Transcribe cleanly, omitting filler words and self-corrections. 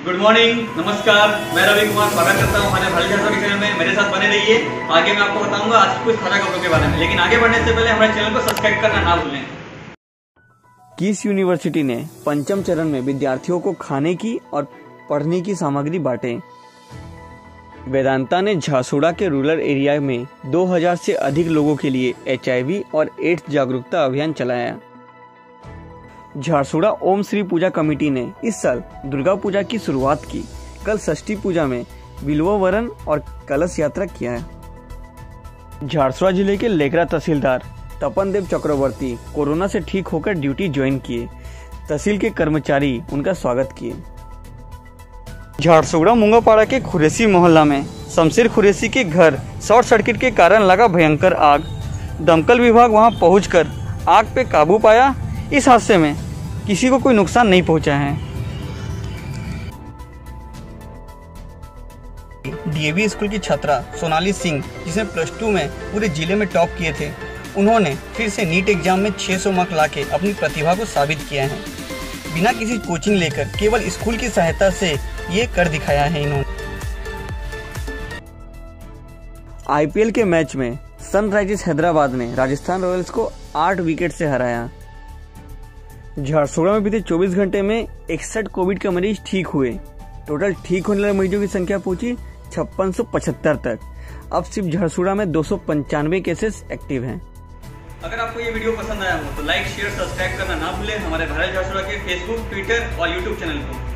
Good morning, नमस्कार। मैं रवि कुमार स्वागत करता हूँ हमारे भारत झारसुगड़ा के चैनल में। मेरे साथ बने रहिए। आगे मैं आपको बताऊंगा आज की कुछ ताजा खबरों के बारे में, लेकिन आगे बढ़ने से पहले हमारे चैनल को सब्सक्राइब करना ना भूलें। किस यूनिवर्सिटी ने पंचम चरण में विद्यार्थियों को खाने की और पढ़ने की सामग्री बांटे? वेदांता ने झारसुगड़ा के रूरल एरिया में 2000 से अधिक लोगों के लिए HIV और एड्स जागरूकता अभियान चलाया। झारसुगड़ा ओम श्री पूजा कमेटी ने इस साल दुर्गा पूजा की शुरुआत की। कल षष्ठी पूजा में बिल्ववरण और कलश यात्रा किया है। झारसुगड़ा जिले के लेकरा तहसीलदार तपन देव चक्रवर्ती कोरोना से ठीक होकर ड्यूटी ज्वाइन किए। तहसील के कर्मचारी उनका स्वागत किए। झारसुगड़ा मुंगापाड़ा के खुरेसी मोहल्ला में शमशेर खुरेसी के घर शॉर्ट सर्किट के कारण लगा भयंकर आग। दमकल विभाग वहां पहुंचकर आग पे काबू पाया। इस हादसे में किसी को कोई नुकसान नहीं पहुंचा है। DAV स्कूल की छात्रा सोनाली सिंह, जिसने +2 में पूरे जिले में टॉप किए थे, उन्होंने फिर से नीट एग्जाम में 600 मार्क लाके अपनी प्रतिभा को साबित किया है। बिना किसी कोचिंग लेकर केवल स्कूल की सहायता से ये कर दिखाया है इन्होंने। IPL के मैच में सनराइजर्स हैदराबाद ने राजस्थान रॉयल्स को 8 विकेट से हराया। झारसुगड़ा में बीते 24 घंटे में 61 कोविड के मरीज ठीक हुए। टोटल ठीक होने वाले मरीजों की संख्या पहुंची 5675 तक। अब सिर्फ झारसुगड़ा में 295 केसेस एक्टिव हैं। अगर आपको ये वीडियो पसंद आया हो तो लाइक, शेयर, सब्सक्राइब करना ना भूलें हमारे भारत झारसुगड़ा के फेसबुक, ट्विटर और यूट्यूब चैनल को।